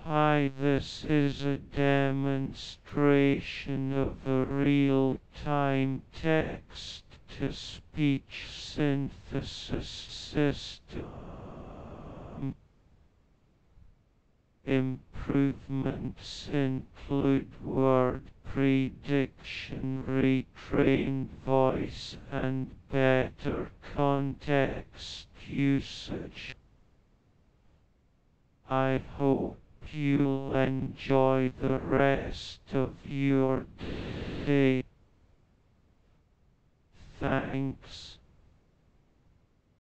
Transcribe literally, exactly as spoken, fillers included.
Hi, this is a demonstration of a real-time text-to-speech synthesis system. Improvements include word prediction, retrained voice, and better context usage. I hope you'll enjoy the rest of your day. Thanks.